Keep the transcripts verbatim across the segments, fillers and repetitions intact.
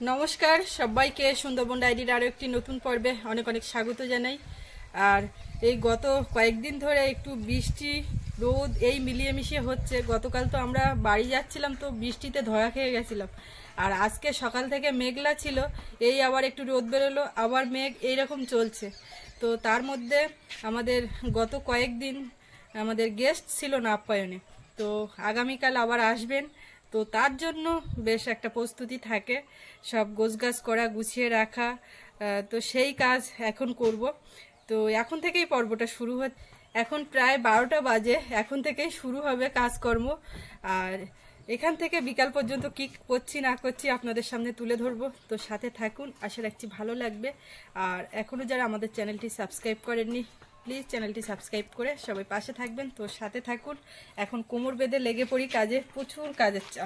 নমস্কার সবাইকে সুন্দরবন ডায়েরির আরও একটি নতুন পর্বে অনেক অনেক স্বাগত জানাই। আর এই গত কয়েকদিন ধরে একটু বৃষ্টি রোদ এই মিলিয়ে মিশিয়ে হচ্ছে। গতকাল তো আমরা বাড়ি যাচ্ছিলাম, তো বৃষ্টিতে ধরা খেয়ে গেছিলাম। আর আজকে সকাল থেকে মেঘলা ছিল, এই আবার একটু রোদ বেরোলো, আবার মেঘ এইরকম চলছে। তো তার মধ্যে আমাদের গত কয়েকদিন আমাদের গেস্ট ছিল না আপ্যায়নে, তো আগামীকাল আবার আসবেন। তো তার জন্য বেশ একটা প্রস্তুতি থাকে, সব গোছগাছ করা, গুছিয়ে রাখা। তো সেই কাজ এখন করব। তো এখন থেকেই পর্বটা শুরু হচ্ছে। এখন প্রায় বারোটা বাজে, এখন থেকেই শুরু হবে কাজকর্ম। আর এখান থেকে বিকাল পর্যন্ত কি করছি না করছি আপনাদের সামনে তুলে ধরবো। তো সাথে থাকুন, আশা রাখছি ভালো লাগবে। আর এখনও যারা আমাদের চ্যানেলটি সাবস্ক্রাইব করেননি, প্লিজ চ্যানেলটি সাবস্ক্রাইব করে সবাই পাশে থাকবেন। তো সাথে থাকুন, এখন কোমর বেঁধে লেগে পড়ি কাজে, প্রচুর কাজের চাপ।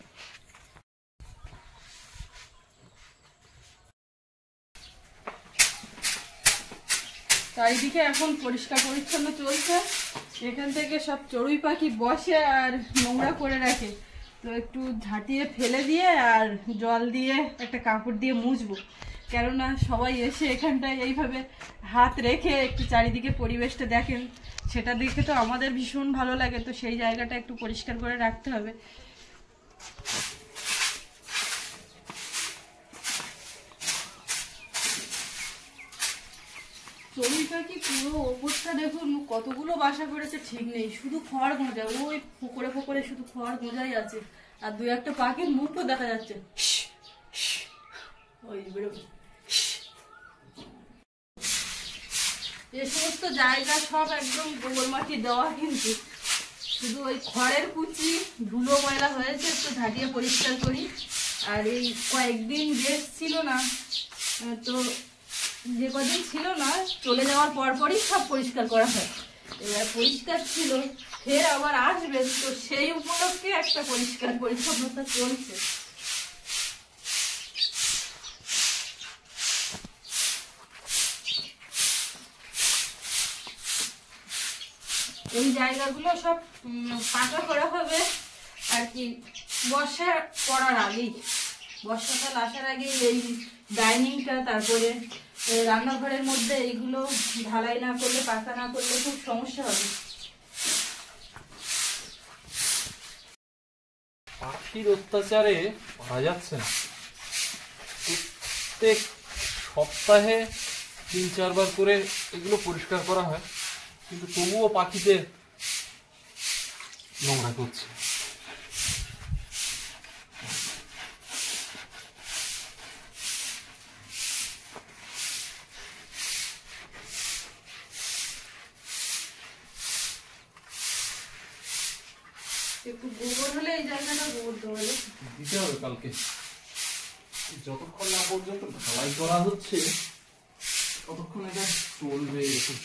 চারিদিকে এখন পরিষ্কার পরিচ্ছন্ন চলছে। এখান থেকে সব চড়ুই পাখি বসে আর নোংরা করে রাখে, তো একটু ঝাঁটিয়ে ফেলে দিয়ে আর জল দিয়ে একটা কাপড় দিয়ে মুছবো। কেননা সবাই এসে এখানটায় এইভাবে হাত রেখে একটু চারিদিকে পরিবেশটা দেখেন, সেটা দেখে তো আমাদের ভীষণ ভালো লাগে। তো সেই জায়গাটা একটু পরিষ্কার করে রাখতে হবে। চড়ুই পাখি পুরো অবস্থা দেখুন, কতগুলো বাসা করেছে ঠিক নেই, শুধু খড় গোঁজা, ওই ফোকরে ফোকরে শুধু খড় গোঁজাই আছে। আর দু একটা পাখির মুখও দেখা যাচ্ছে, ওই বেরোবে। এ সমস্ত জায়গা সব একদম গোবর মাটি দেওয়া, কিন্তু শুধু ওই খড়ের কুচি ধুলো ময়লা হয়েছে, একটু ঝাঁটিয়ে পরিষ্কার করি। আর এই কয়েকদিন গেস্ট ছিল না, তো যে কদিন ছিল না চলে যাওয়ার পর পরই সব পরিষ্কার করা হয়। এবার পরিষ্কার ছিল, ফের আবার আসবেন, তো সেই উপলক্ষে একটা পরিষ্কার পরিচ্ছন্নতা চলছে। এই জায়গাগুলো সব পাকা করা হবে আর কি বর্ষা পড়ার আগেই, বর্ষাকাল আসার আগে। এই ডাইনিংটা, তারপরে রান্নাঘরের মধ্যে এইগুলো ঢালাই না করলে, পাকা না করলে খুব সমস্যা হবে। পাখির অত্যাচারে পারা যাচ্ছে না। প্রত্যেক সপ্তাহে তিন চারবার করে এগুলো পরিষ্কার করা হয়, কিন্তু তবুও পাখিতে নোংরা করছে। একটু গোবর হলে এই জায়গাটা গোবর দিতে হবে কালকে, যতক্ষণ না পর্যন্ত ঢালাই করা হচ্ছে ততক্ষণ এটা চলবে।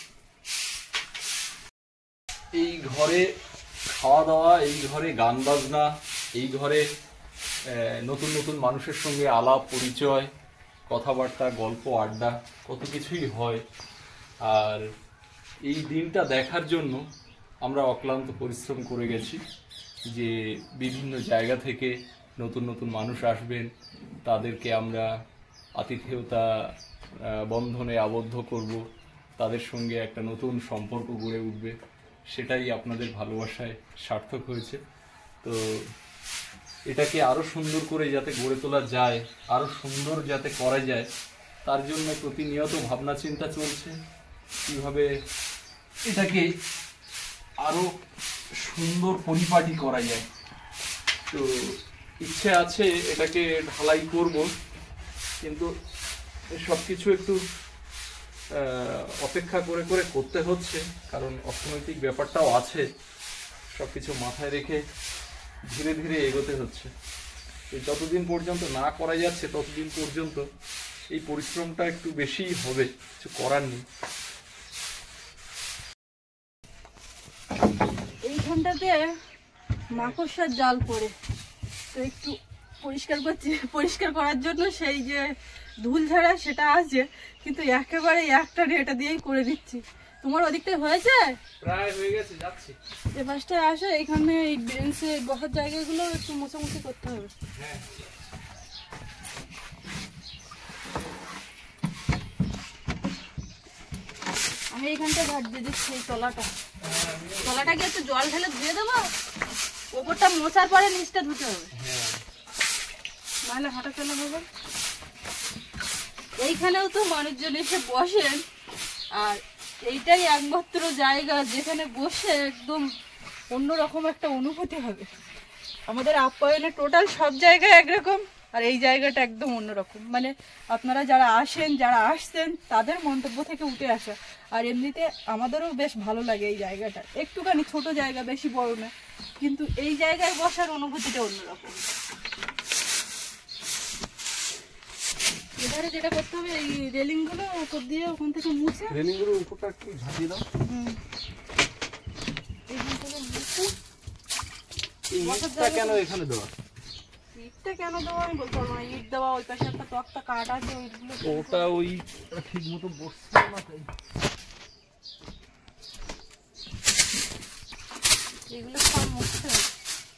এই ঘরে খাওয়া দাওয়া, এই ঘরে গান বাজনা, এই ঘরে নতুন নতুন মানুষের সঙ্গে আলাপ পরিচয়, কথাবার্তা, গল্প, আড্ডা, কত কিছুই হয়। আর এই দিনটা দেখার জন্য আমরা অক্লান্ত পরিশ্রম করে গেছি, যে বিভিন্ন জায়গা থেকে নতুন নতুন মানুষ আসবেন, তাদেরকে আমরা আতিথেয়তা বন্ধনে আবদ্ধ করব, তাদের সঙ্গে একটা নতুন সম্পর্ক গড়ে উঠবে। সেটাই আপনাদের ভালোবাসায় সার্থক হয়েছে। তো এটাকে আরও সুন্দর করে যাতে গড়ে তোলা যায়, আরও সুন্দর যাতে করা যায়, তার জন্য প্রতিনিয়ত ভাবনা চিন্তা চলছে কীভাবে এটাকে আরও সুন্দর পরিপাটি করা যায়। তো ইচ্ছে আছে এটাকে ঢালাই করব, কিন্তু সব কিছু একটু অপেক্ষা করে করে করতে হচ্ছে, কারণ অর্থনৈতিক ব্যাপারটাও আছে। সব কিছু মাথায় রেখে ধীরে ধীরে এগোতে হচ্ছে। যতদিন পর্যন্ত না করা যাচ্ছে ততদিন পর্যন্ত এই পরিশ্রমটা একটু বেশিই হবে, কিছু করার নেই। এইখানটাতে মাকড়সার জাল পড়ে, তো একটু পরিষ্কার করছি। পরিষ্কার করার জন্য সেই যে ধুল ঝাড়া সেটা আছে, কিন্তু একেবারে একটা এটা দিয়েই করে দিচ্ছি। তোমার ওদিকটাই হয়েছে? প্রায় হয়ে গেছে, যাচ্ছি। এই পাশটায় আসে, এখানে এই বেঞ্চে বসার জায়গাগুলো একটু মোছামুছি করতে হবে। হ্যাঁ, এইখানটা ঝাড় দিয়ে দিচ্ছি, এই তলাটা তলাটা কি একটু জল ঢেলে ধুয়ে দেবো? ওপরটা মোছার পরে নিচটা ধুতে হবে, নাহলে হাঁটা চলা হবে। এইখানেও তো মানুষজন এসে বসেন, আর এইটাই একমাত্র জায়গা যেখানে বসে একদম অন্যরকম একটা অনুভূতি হবে। আমাদের আপ্যায়নে টোটাল সব জায়গায় একরকম, আর এই জায়গাটা একদম অন্যরকম। মানে আপনারা যারা আসেন, যারা আসছেন, তাদের মন্তব্য থেকে উঠে আসা। আর এমনিতে আমাদেরও বেশ ভালো লাগে এই জায়গাটা, একটুখানি ছোট জায়গা, বেশি বড় না, কিন্তু এই জায়গায় বসার অনুভূতিটা অন্যরকম। এবারে যেটা করতে হবে, এই রেলিং গুলো উপর দিয়ে ওখান থেকে মুছে, রেলিং গুলো উপরটা একটু ঝাঁটিয়ে দাও। হুম, এইখান থেকে মুছে। এই ইটটা কেন এখানে দেওয়া? ইটটা কেন দেওয়া আমি বলতে পারবো না। ইট দেওয়া, ওই পাশে একটা তক্তা কাঠ আছে, ওইগুলো ওটা ওই ঠিক মতো বসছে না, তাই এগুলো সব মুছতে হবে।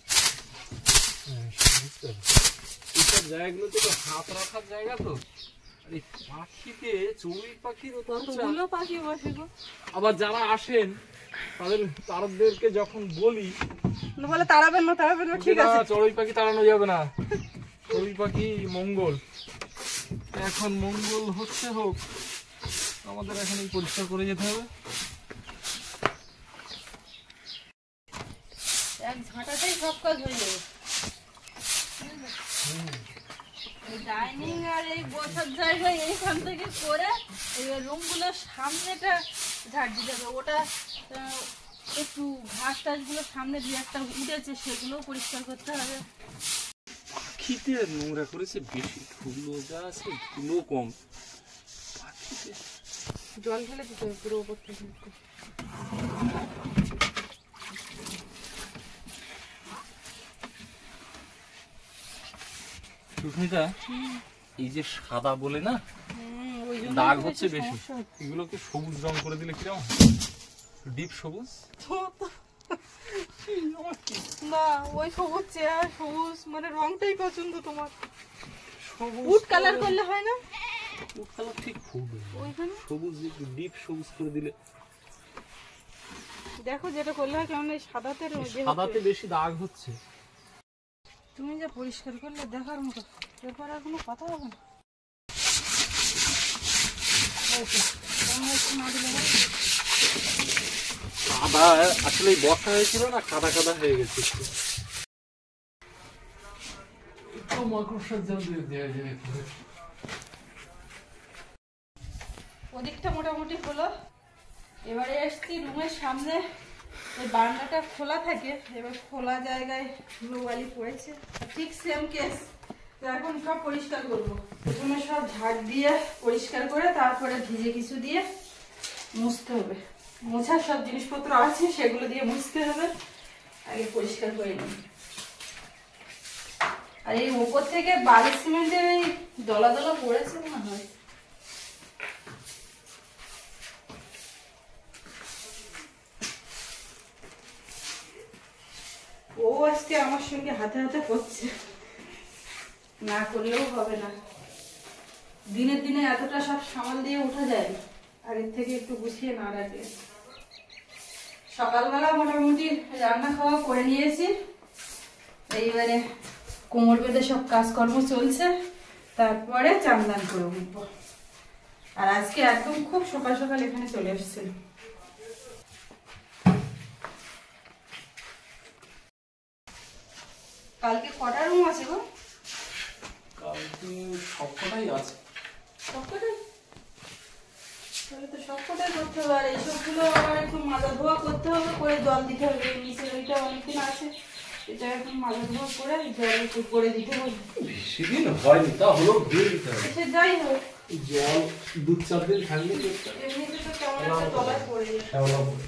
এইসব জায়গাগুলোতে তো হাত রাখার জায়গা, তো আর এই পাখিতে চড়ুই পাখির কতগুলো পাখি বসে গো। আবার যারা আসেন তাদের তাদেরকে যখন বলি বলে তাড়াবেন না, তাড়াবেন না, ঠিক আছে, চড়ুই পাখি তাড়ানো যাবে না, চড়ুই পাখি মঙ্গল। এখন মঙ্গল হচ্ছে হোক, আমাদের এখন এই পরিষ্কার করে যেতে হবে। এক ঝাঁটাতেই সব কাজ হয়ে যাবে। ডাইনিং আর এই বসার জায়গা এইখান থেকে করে রুম গুলোর সামনেটা ঝাড় দিতে হবে। ওটা আহ, একটু ঘাস টাস গুলো সামনে দিয়ে একটা উঠেছে, সেগুলো পরিষ্কার করতে হবে। পাখিতে নোংরা করেছে বেশি, ধুলো যা আছে ধুলো কম। পাখিতে জল ফেলে দিতে হবে পুরো ওপর থেকে। সুস্মিতা, এই যে সাদা বলে না দাগ হচ্ছে বেশি, এগুলোকে সবুজ রং করে দিলে কিরকম? ডিপ সবুজ না, ওই সবুজ চেয়ার সবুজ, মানে রংটাই পছন্দ তোমার। উড কালার করলে হয় না? উড কালার ঠিক ফুটবে, ওইখানে সবুজ ডিপ সবুজ করে দিলে। দেখো যেটা করলে হয়, কেমন এই সাদাতে সাদাতে বেশি দাগ হচ্ছে। তুমি যা পরিষ্কার করলে দেখার মতো, এরপর আর কোনো কথা হবে না। কাদা আসলে বর্ষা হয়েছিল না, কাদা কাদা হয়ে গেছে। ওদিকটা মোটামুটি হলো। এবারে এসছি রুমের সামনে, এই বারান্দাটা খোলা থাকে, এবার খোলা জায়গায় ধুলো বালি পড়েছে, ঠিক সেম কেস। তো এখন সব পরিষ্কার করবো। প্রথমে সব ঝাড় দিয়ে পরিষ্কার করে তারপরে ভিজে কিছু দিয়ে মুছতে হবে। মোছার সব জিনিসপত্র আছে, সেগুলো দিয়ে মুছতে হবে, আগে পরিষ্কার করে নিই। আর এই উপর থেকে বালি সিমেন্টের এই দলা দলা পড়েছে মনে হয়। ও আজকে আমার সঙ্গে হাতে হাতে করছে, না করলেও হবে না। দিনের দিনে এতটা সব সামাল দিয়ে ওঠা যায় না, আগের থেকে একটু গুছিয়ে না রাখলে। সকালবেলা মোটামুটি রান্না খাওয়া করে নিয়েছি, এইবারে কোমর বেঁধে সব কাজকর্ম চলছে, তারপরে চান দান করে উঠবো। আর আজকে একদম খুব সকাল সকাল এখানে চলে এসেছিল। কালকে কটা রুম আছে গো? কালকে সবকটাই আছে। সবকটাই? তাহলে তো সবকটাই করতে হবে। আর এইসবগুলো আবার একটু মাজা ধোয়া করতে হবে, করে জল দিতে হবে। নিচের ওইটা অনেকদিন আছে, এটা এখন মাজা ধোয়া করে জল একটু করে দিতে হবে। বেশি দিন হয়নি, তা হলো ধুয়ে দিতে হবে। সে যাই হোক, জল দু চার দিন থাকলে এমনিতে তো কেমন একটা তলায় পড়ে যায়।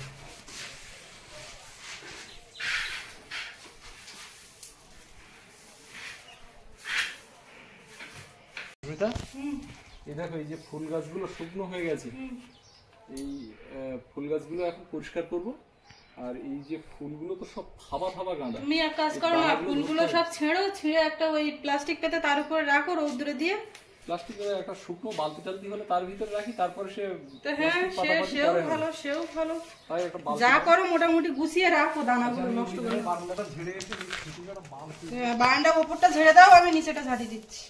এই দেখো, এই যে ফুল গাছগুলো শুকনো হয়ে গেছে, এই ফুল গাছগুলো এখন পরিষ্কার করব। আর এই যে ফুলগুলো তো সব থাবা থাবা গাঁদা। তুমি এক কাজ করো না, ফুলগুলো সব ছেড়ো, ছিঁড়ে একটা ওই প্লাস্টিক পেতে তার উপরে রাখো রৌদ্রে দিয়ে, প্লাস্টিকের একটা শুকনো বালতি টালতি হলে তার ভিতরে রাখি, তারপরে সে হ্যাঁ সে সেও ভালো সেও ভালো, যা করো মোটামুটি গুছিয়ে রাখো, দানাগুলো নষ্ট করে। বারান্দার ওপরটা ঝেড়ে দাও, আমি নিচেটা ঝাড়িয়ে দিচ্ছি।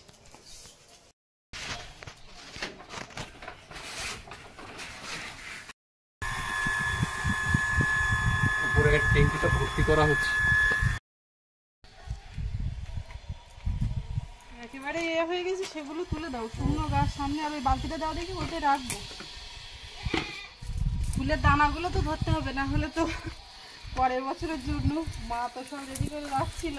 উপরে ট্যাঙ্কিটা ভর্তি করা হচ্ছে। একেবারে এ হয়ে গেছে, সেগুলো তুলে দাও। শুকনো গাছ সামনে, আর ওই বালতিটা দাও দেখি, ওটাই রাখবো। ফুলের দানাগুলো তো ধরতে হবে, না হলে তো পরের বছরের জন্য মা তো সব রেডি করে রাখছিল।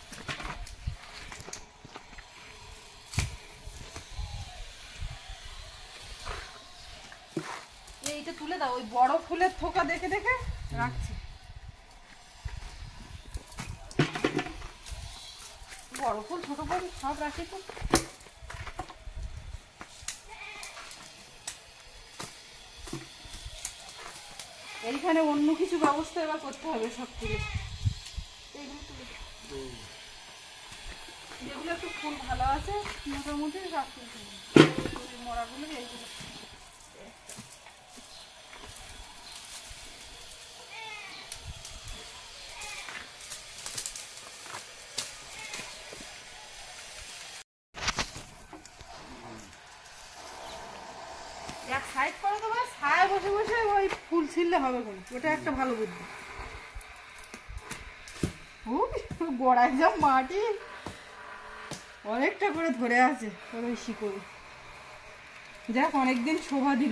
এইটা তুলে দাও, ওই বড় ফুলের থোকা দেখে দেখে রাখছি। বড় ফুল ছোট ফুল সব রাখি তো। এইখানে অন্য কিছু ব্যবস্থা এবার করতে হবে সব তুলে। এইগুলো তুলে যেগুলো একটু ফুল ভালো আছে মোটামুটি রাখতে হবে, মরাগুলো এইগুলো। এক সাইড করে দেবো, ছায় বসে বসে ওই ফুল ছিললে হবে কোনো, ওটা একটা ভালো বুদ্ধি। গোড়ায় যা মাটি অনেকটা করে ধরে আছে ওই শিকড়, যাক অনেকদিন শোভা দিল।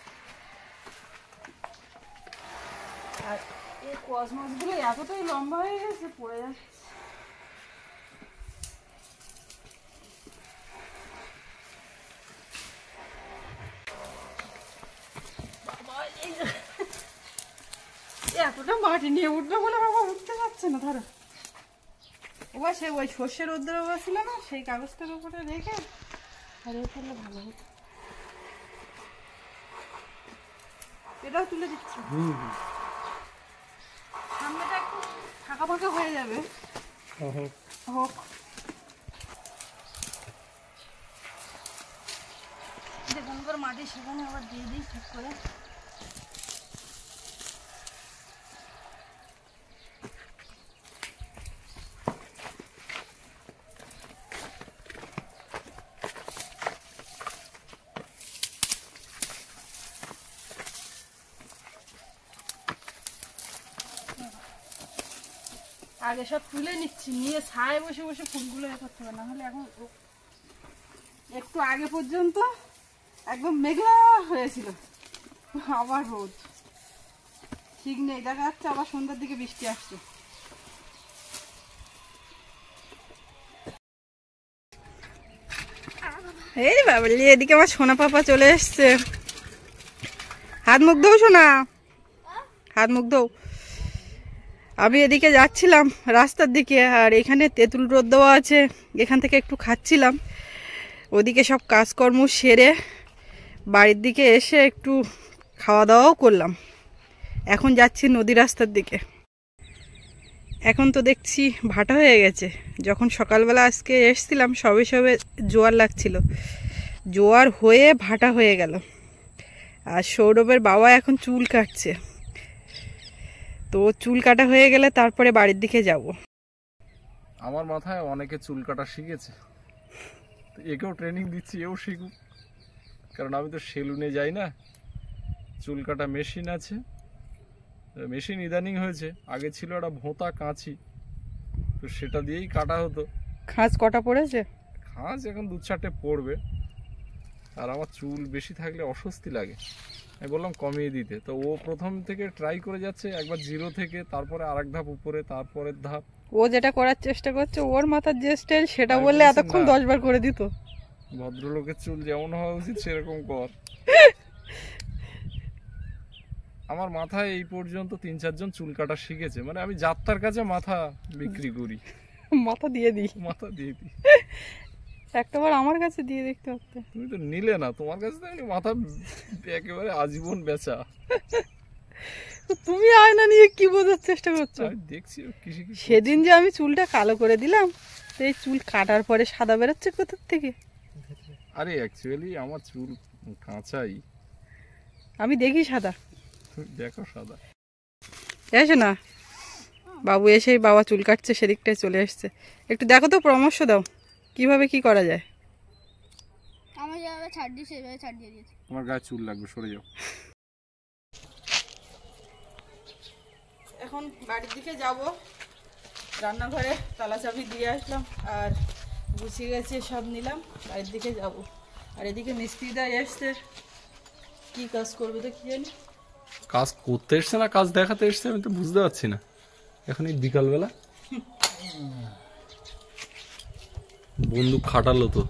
আর এই কসমস গুলো এতটাই লম্বা হয়ে গেছে, পড়ে যাচ্ছে। এতটা মাটি নিয়ে উঠবে বলে বাবা উঠতে পারছে না। ধরো এবার সে ওই সর্ষের রোদ্রের উপর ছিল না, সেই কাগজটার উপরে রেখে হারিয়ে ফেললে ভালো হতো। এটাও তুলে দিচ্ছি, সামনেটা একটু ফাঁকা ফাঁকা হয়ে যাবে। হোক দেখুন করে মাটি সেখানে আবার দিয়ে দিই ঠিক করে। আগে সব তুলে নিচ্ছি, নিয়ে ছায় বসে বসে ফুলগুলো এ করতে হবে, না হলে এখন একটু আগে পর্যন্ত একদম মেঘলা হয়েছিল, আবার রোদ ঠিক নেই, দেখা যাচ্ছে আবার সন্ধ্যার দিকে বৃষ্টি আসছে। এই বাবলি, এদিকে আমার সোনা পাপা চলে এসছে। হাত মুখ ধো সোনা, হাত মুখ ধো। আমি এদিকে যাচ্ছিলাম রাস্তার দিকে, আর এখানে তেঁতুল রোদ দেওয়া আছে, এখান থেকে একটু খাচ্ছিলাম। ওদিকে সব কাজকর্ম সেরে বাড়ির দিকে এসে একটু খাওয়া দাওয়াও করলাম। এখন যাচ্ছি নদী রাস্তার দিকে। এখন তো দেখছি ভাটা হয়ে গেছে। যখন সকালবেলা আজকে এসছিলাম সবে সবে জোয়ার লাগছিল, জোয়ার হয়ে ভাটা হয়ে গেল। আর সৌরভের বাবা এখন চুল কাটছে, তো চুল কাটা হয়ে গেলে তারপরে বাড়ির দিকে যাব। আমার মাথায় অনেকে চুল কাটা শিখেছে, তো একেও ট্রেনিং দিচ্ছি, এও শিখুক। কারণ আমি তো সেলুনে যাই না, চুল কাটা মেশিন আছে, মেশিন ইদানিং হয়েছে, আগে ছিল একটা ভোঁতা কাঁচি, তো সেটা দিয়েই কাটা হতো। খাঁজ কটা পড়েছে? খাঁজ এখন দু চারটে পড়বে। আর আমার চুল বেশি থাকলে অস্বস্তি লাগে, আমি বললাম কমিয়ে দিতে। তো ও প্রথম থেকে ট্রাই করে যাচ্ছে, একবার জিরো থেকে, তারপরে আরেক ধাপ উপরে, তারপরের ধাপ। ও যেটা করার চেষ্টা করছে, ওর মাথার যে স্টাইল সেটা বললে এতক্ষণ দশ বার করে দিত। ভদ্রলোকের চুল যেমন হওয়া উচিত সেরকম কর। আমার মাথায় এই পর্যন্ত তিন চারজন চুল কাটা শিখেছে, মানে আমি যাত্রার কাছে মাথা বিক্রি করি, মাথা দিয়ে দিই, মাথা দিয়ে দিই। একটাবার আমার কাছে দিয়ে দেখতে পারতে। তুমি তো নিলে না, তোমার কাছে তো মাথা একেবারে আজীবন বেচা। তুমি আয়না নিয়ে কি বোঝার চেষ্টা করছো? আমি দেখছি সেদিন যে আমি চুলটা কালো করে দিলাম, তো এই চুল কাটার পরে সাদা বেরোচ্ছে কোথার থেকে? আরে অ্যাকচুয়ালি আমার চুল কাঁচাই, আমি দেখি সাদা। দেখো সাদা। এসে না বাবু, এসেই বাবা চুল কাটছে সেদিকটায় চলে এসছে। একটু দেখো তো, পরামর্শ দাও কিভাবে কি করা যায়। আমার যেভাবে ছাড় দিই সেভাবে ছাড় দিয়ে দিয়েছি। আমার গায়ে চুল লাগবে, সরে যাও। এখন বাড়ির দিকে যাব, রান্নাঘরে তালা চাবি দিয়ে আসলাম আর গুছিয়ে গেছে সব নিলাম, বাড়ির দিকে যাব। আর এদিকে মিস্ত্রিদা এসছে, কি কাজ করবে তো কি জানি। কাজ করতে এসছে না কাজ দেখাতে এসছে, আমি তো বুঝতে পারছি না। এখন এই বিকালবেলা বন্দুক খাটালো তো।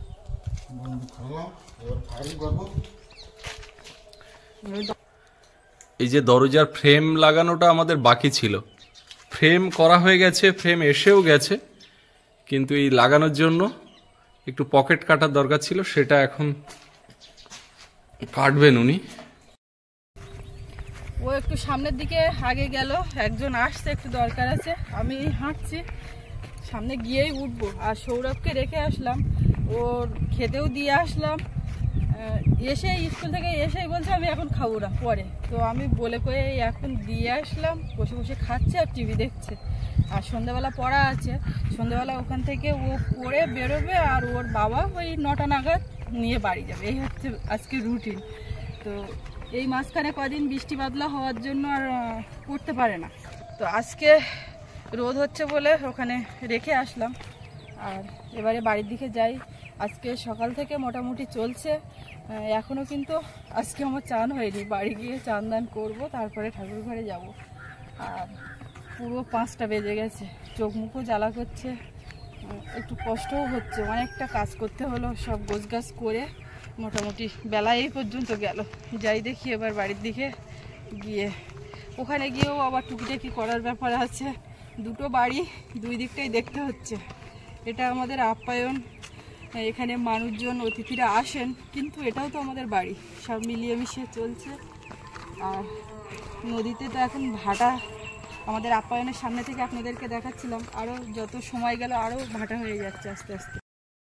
এই যে দরজার ফ্রেম লাগানোটা আমাদের বাকি ছিল, ফ্রেম করা হয়ে গেছে, ফ্রেম এসেও গেছে, কিন্তু এই লাগানোর জন্য একটু পকেট কাটার দরকার ছিল, সেটা এখন কাটবেন উনি। ও একটু সামনের দিকে আগে গেল, একজন আসছে, একটু দরকার আছে, আমি হাঁটছি, সামনে গিয়েই উঠবো। আর সৌরভকে রেখে আসলাম, ওর খেতেও দিয়ে আসলাম, এসে স্কুল থেকে এসেই বলছে আমি এখন খাবো না, পরে। তো আমি বলে করে এখন দিয়ে আসলাম, বসে বসে খাচ্ছে আর টিভি দেখছে। আর সন্ধ্যাবেলা পড়া আছে, সন্ধ্যাবেলা ওখান থেকে ও পড়ে বেরোবে আর ওর বাবা ওই নটা নাগাদ নিয়ে বাড়ি যাবে, এই হচ্ছে আজকে রুটিন। তো এই মাঝখানে কদিন বৃষ্টি বাদলা হওয়ার জন্য আর পড়তে পারে না, তো আজকে রোদ হচ্ছে বলে ওখানে রেখে আসলাম। আর এবারে বাড়ির দিকে যাই। আজকে সকাল থেকে মোটামুটি চলছে, এখনও কিন্তু আজকে আমার চান হয়নি, বাড়ি গিয়ে চান দান করবো, তারপরে ঠাকুর ঘরে যাব। আর পুরো পাঁচটা বেজে গেছে, চোখ মুখও জ্বালা করছে, একটু কষ্টও হচ্ছে, অনেকটা কাজ করতে হলো, সব গোছগাছ করে মোটামুটি বেলা এই পর্যন্ত গেল। যাই দেখি এবার বাড়ির দিকে গিয়ে, ওখানে গিয়েও আবার টুকিটাকি করার ব্যাপার আছে, দুটো বাড়ি দুই দিকটাই দেখতে হচ্ছে। এটা আমাদের আপ্যায়ন, এখানে মানুষজন অতিথিরা আসেন, কিন্তু এটাও তো আমাদের বাড়ি, সব মিলিয়ে মিশিয়ে চলছে। আর নদীতে তো এখন ভাটা, আমাদের আপ্যায়নের সামনে থেকে আপনাদেরকে দেখাচ্ছিলাম, আরও যত সময় গেল আরও ভাটা হয়ে যাচ্ছে আস্তে আস্তে।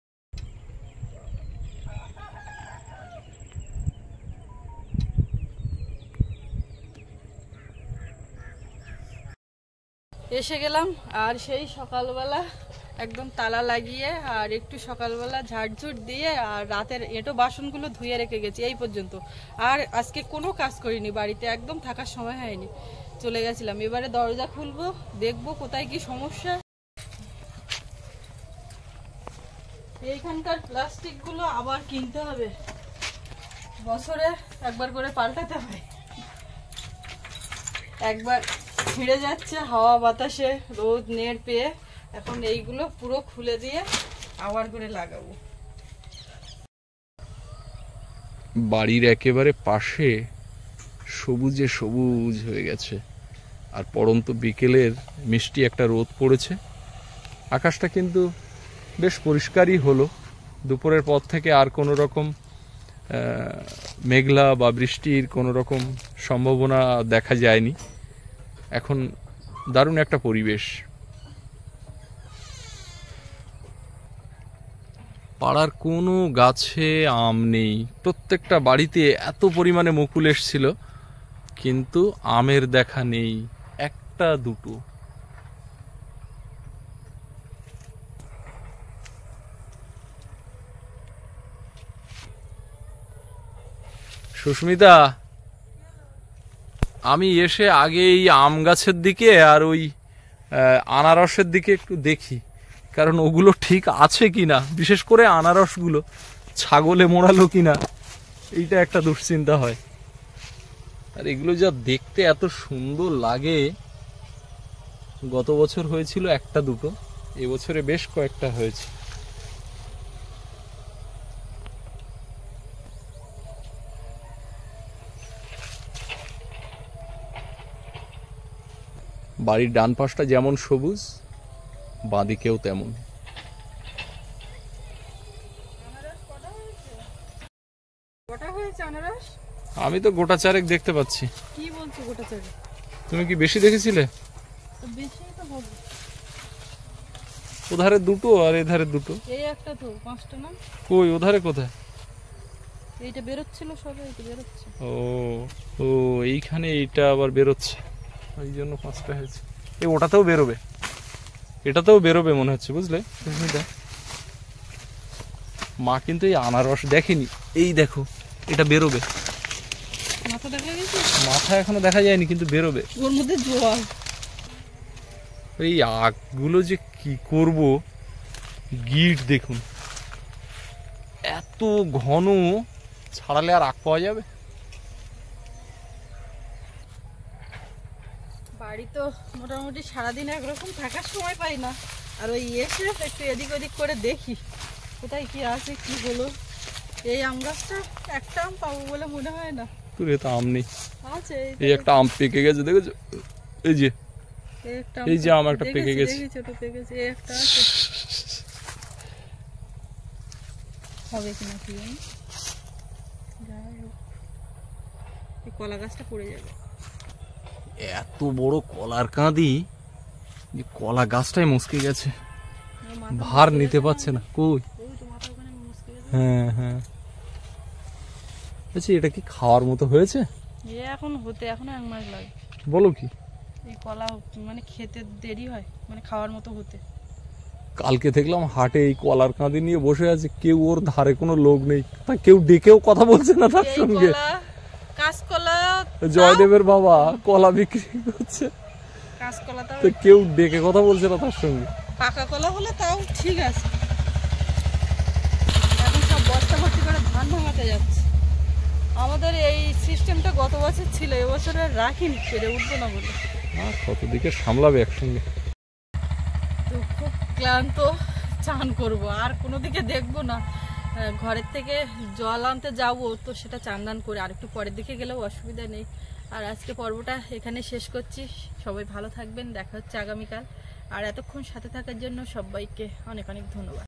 এসে গেলাম, আর সেই সকালবেলা একদম তালা লাগিয়ে আর একটু সকালবেলা ঝাড়ঝুট দিয়ে আর রাতের এঁটো বাসনগুলো ধুয়ে রেখে গেছি এই পর্যন্ত। আর আজকে কোনো কাজ করিনি বাড়িতে, একদম থাকার সময় হয়নি, চলে গেছিলাম। এবারে দরজা খুলবো, দেখবো কোথায় কি সমস্যা। এইখানকার প্লাস্টিকগুলো আবার কিনতে হবে, বছরে একবার করে পাল্টাতে হয়, একবার ছিঁড়ে যাচ্ছে হাওয়া বাতাসে, রোদ নেড় পেয়ে। এখন এইগুলো পুরো খুলে দিয়ে আবার করে লাগাবো। বাড়ির একেবারে পাশে সবুজে সবুজ হয়ে গেছে, আর পড়ন্ত বিকেলের মিষ্টি একটা রোদ পড়েছে। আকাশটা কিন্তু বেশ পরিষ্কারই হলো, দুপুরের পর থেকে আর কোনো রকম মেঘলা বা বৃষ্টির কোনো রকম সম্ভাবনা দেখা যায়নি। এখন দারুণ একটা পরিবেশ। পাড়ার কোনো গাছে আম নেই, প্রত্যেকটা বাড়িতে এত পরিমাণে মুকুল এসছিল, কিন্তু আমের দেখা নেই, একটা দুটো। সুস্মিতা, আমি এসে আগে এই আম গাছের দিকে আর ওই আনারসের দিকে একটু দেখি, কারণ ওগুলো ঠিক আছে কিনা, বিশেষ করে আনারসগুলো ছাগলে মোড়ালো কিনা, এইটা একটা দুশ্চিন্তা হয়। আর এগুলো যা দেখতে এত সুন্দর লাগে, গত বছর হয়েছিল একটা দুটো, এবছরে বেশ কয়েকটা হয়েছে। বাড়ির ডান পাশটা যেমন সবুজ, বাঁদিকেও তেমন। আমি তো গোটা চারেক দেখতে পাচ্ছি। কি বলছো গোটা চারেক? তুমি কি বেশি দেখেছিলে? বেশি তো হবে, ওধারে দুটো আর এধারে দুটো। এই একটা তো পাঁচটা না? কই ওধারে কোথায়? এইটা বেরোচ্ছিল সবে, এইটা বেরোচ্ছে। ও ও এইখানে এইটা আবার বেরোচ্ছে, ওই জন্য পাঁচটা হয়েছে। এই ওটাতেও বেরোবে, এটাতেও বেরোবে মনে হচ্ছে, বুঝলে? মা কিন্তু এই আনারস দেখেনি, এই দেখো এটা বেরোবে। মাথা দেখা গেছে? মাথা এখনো দেখা যায়নি, কিন্তু বেরোবে। ওর মধ্যে জল। এই আখগুলো যে কি করব, গিট দেখুন এত ঘন, ছাড়ালে আর আখ পাওয়া যাবে? বাড়ি তো মোটামুটি সারাদিন একরকম থাকার সময় পাই না, আর ওই এসে একটু এদিক ওদিক করে দেখি কোথায় কি আছে কি হলো। এই আম গাছটা একটা আম পাবো বলে মনে হয় না। তোর এ তো আম নেই। আছে এই একটা আম পেকে গেছে, দেখেছো? এই যে এই একটা এই যে আম একটা পেকে গেছে। দেখেছি, ছোট পেকেছে। এই একটা আছে, হবে কিনা কি জানি। যাই হোক, এই কলা গাছটা পড়ে যাবে। এত বড় কলার কাঁদি, যে কলা গাছটাই মুসকে গেছে, ভার নিতে পারছে না। কই? ওই তো মাথা ওখানে মুসকে গেছে। হ্যাঁ হ্যাঁ। আচ্ছা, এটা কি খাওয়ার মতো হয়েছে? এ এখন হতে এখনো এক মাস লাগে। বলো কি? এই কলা মানে খেতে দেরি হয়, মানে খাওয়ার মতো হতে। কালকে দেখলাম হাটে এই কলার কাঁদি নিয়ে বসে আছে, কেউ ওর ধারে কোনো লোক নেই, তা কেউ ডেকেও কথা বলছে না তার এই সঙ্গে। কলা, কাঁচকলা, জয়দেবের বাবা কলা বিক্রি করছে, কাঁচকলা তাও তো কেউ ডেকে কথা বলছে না তার সঙ্গে। পাকা কলা হলে তাও ঠিক আছে। এখন সব বস্তা ভর্তি করে ধান ভাঙাতে যাচ্ছে। আমাদের এই সিস্টেমটা গত বছর ছিল, এবছর আর রাখিনি, পেরে উঠবো না বলে। আর কত দিকে সামলাবে একসঙ্গে। তো খুব ক্লান্ত, চান করব, আর কোনো দিকে দেখবো না। আহ, ঘরের থেকে জল আনতে যাবো, তো সেটা চান দান করে আর একটু পরের দিকে গেলেও অসুবিধা নেই। আর আজকে পর্বটা এখানে শেষ করছি। সবাই ভালো থাকবেন, দেখা হচ্ছে আগামীকাল। আর এতক্ষণ সাথে থাকার জন্য সবাইকে অনেক অনেক ধন্যবাদ।